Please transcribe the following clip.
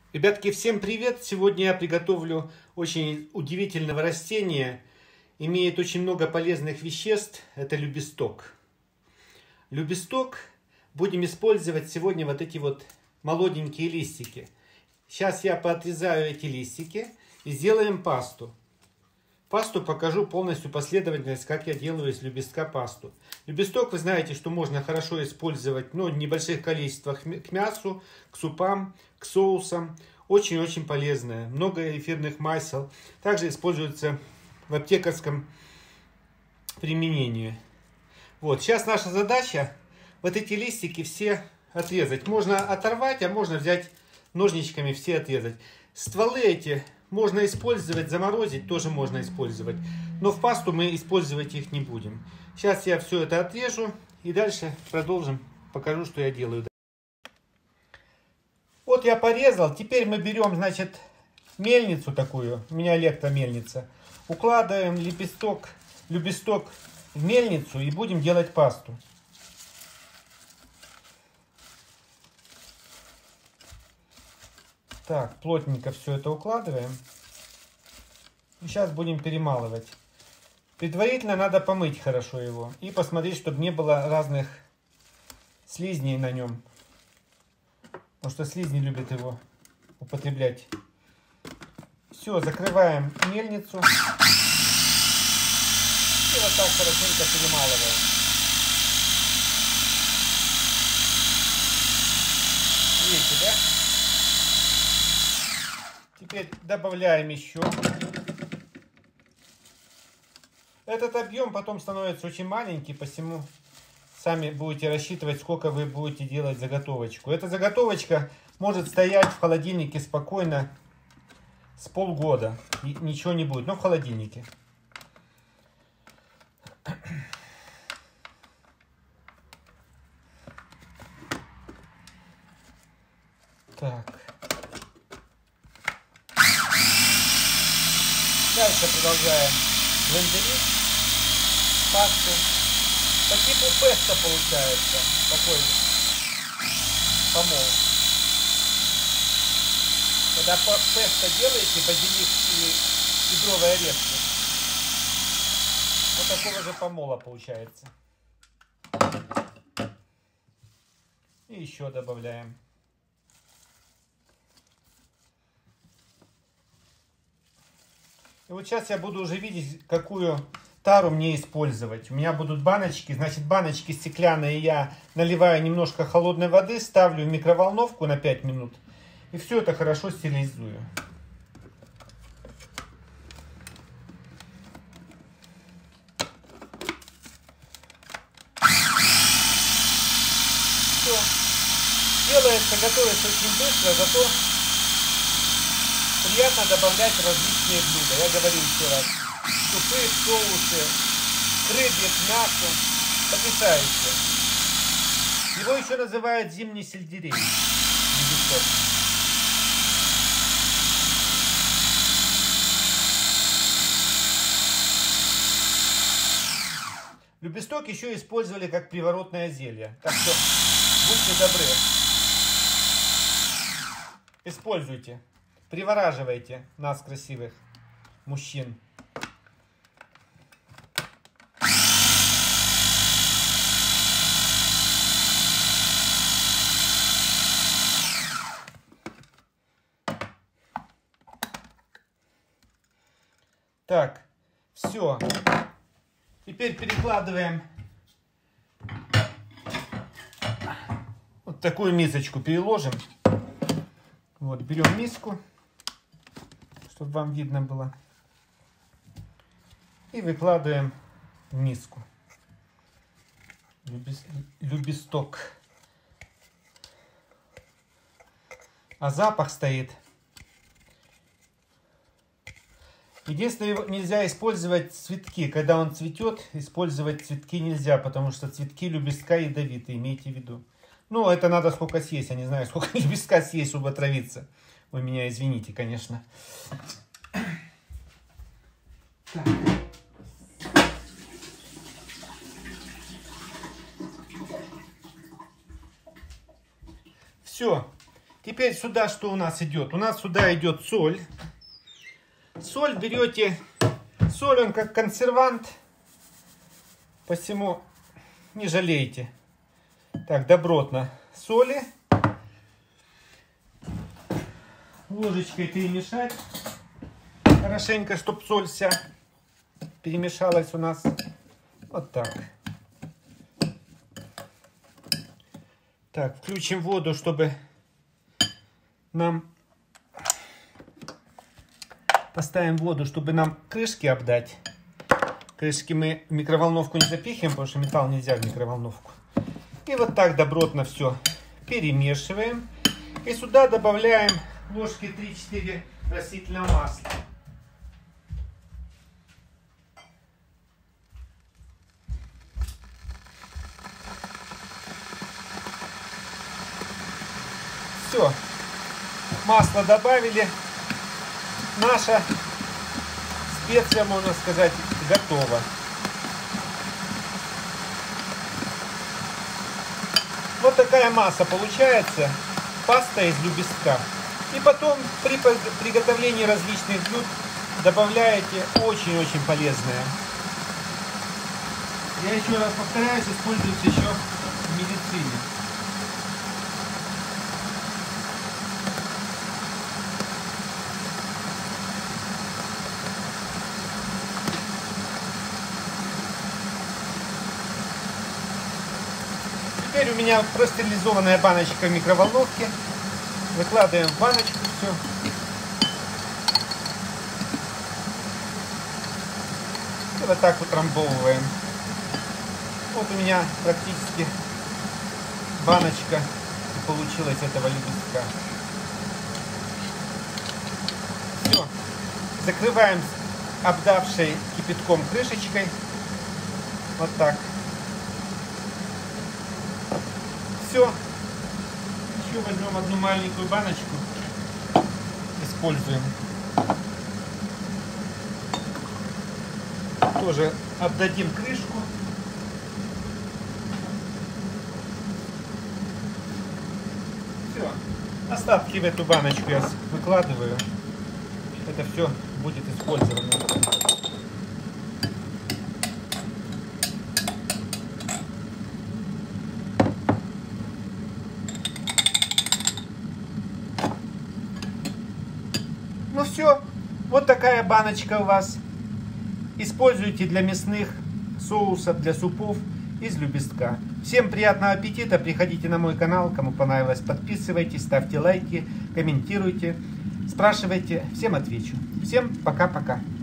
Ребятки, всем привет! Сегодня я приготовлю очень удивительного растения. Имеет очень много полезных веществ. Это любесток. Любесток будем использовать сегодня вот эти вот молоденькие листики. Сейчас я поотрезаю эти листики и сделаем пасту. Пасту покажу полностью последовательность, как я делаю из любестка пасту. Любесток, вы знаете, что можно хорошо использовать, в небольших количествах к мясу, к супам, к соусам. Очень-очень полезное. Много эфирных масел. Также используется в аптекарском применении. Вот, сейчас наша задача вот эти листики все отрезать. Можно оторвать, а можно взять ножничками все отрезать. Стволы эти можно использовать, заморозить тоже можно использовать. Но в пасту мы использовать их не будем. Сейчас я все это отрежу и дальше продолжим. Покажу, что я делаю. Вот я порезал. Теперь мы берем, значит, мельницу такую. У меня электромельница. Укладываем любесток в мельницу и будем делать пасту. Так, плотненько все это укладываем. И сейчас будем перемалывать. Предварительно надо помыть хорошо его. И посмотреть, чтобы не было разных слизней на нем. Потому что слизни любят его употреблять. Все, закрываем мельницу. И вот так хорошенько перемалываем. Видите, да? Теперь добавляем еще. Этот объем потом становится очень маленький, посему сами будете рассчитывать, сколько вы будете делать заготовочку. Эта заготовочка может стоять в холодильнике спокойно с полгода. И ничего не будет, но в холодильнике. Так. Дальше продолжаем блендерить пасту. По типу песто получается. Такой помол. Когда песто делаете, базилик и кедровые орешки, вот такого же помола получается. И еще добавляем. И вот сейчас я буду уже видеть, какую тару мне использовать. У меня будут баночки. Значит, баночки стеклянные. Я наливаю немножко холодной воды, ставлю в микроволновку на 5 минут. И все это хорошо стерилизую. Все. Делается, готовится очень быстро, зато приятно добавлять различные блюда. Я говорю еще раз. Супы, соусы, к рыбе, к мясу. Потрясающе. Его еще называют зимний сельдерей. Любесток еще использовали как приворотное зелье. Так что будьте добры. Используйте. Привораживайте нас, красивых мужчин. Так, все. Теперь перекладываем вот такую мисочку, переложим. Вот, берем миску, чтобы вам видно было. И выкладываем в миску. Любесток. А запах стоит. Единственное, нельзя использовать цветки. Когда он цветет, использовать цветки нельзя, потому что цветки любестка ядовиты, имейте в виду. Ну, это надо сколько съесть. Я не знаю, сколько любестка съесть, чтобы отравиться. Вы меня извините, конечно. Так. Все. Теперь сюда что у нас идет? У нас сюда идет соль. Соль берете. Соль он как консервант. Посему не жалейте. Так, добротно соли. Ложечкой перемешать. Хорошенько, чтобы соль вся перемешалась у нас. Вот так. Так, включим воду, чтобы нам... Поставим воду, чтобы нам крышки обдать. Крышки мы в микроволновку не запихиваем, потому что металл нельзя в микроволновку. И вот так добротно все перемешиваем. И сюда добавляем ложки 3-4 растительного масла. Все, масло добавили. Наша специя, можно сказать, готова. Вот такая масса получается, паста из лепестка. И потом при приготовлении различных блюд добавляете очень-очень полезное. Я еще раз повторяюсь, используется еще в медицине. Теперь у меня простерилизованная баночка в микроволновке. Выкладываем в баночку все. И вот так утрамбовываем. Вот у меня практически баночка получилась этого лепестка. Все. Закрываем обдавшей кипятком крышечкой. Вот так. Все. Еще возьмем одну маленькую баночку. Используем. Тоже обдадим крышку. Все. Остатки в эту баночку я выкладываю. Это все будет использовано. Ну все, вот такая баночка у вас. Используйте для мясных соусов, для супов из лепестка. Всем приятного аппетита, приходите на мой канал, кому понравилось, подписывайтесь, ставьте лайки, комментируйте, спрашивайте, всем отвечу. Всем пока-пока.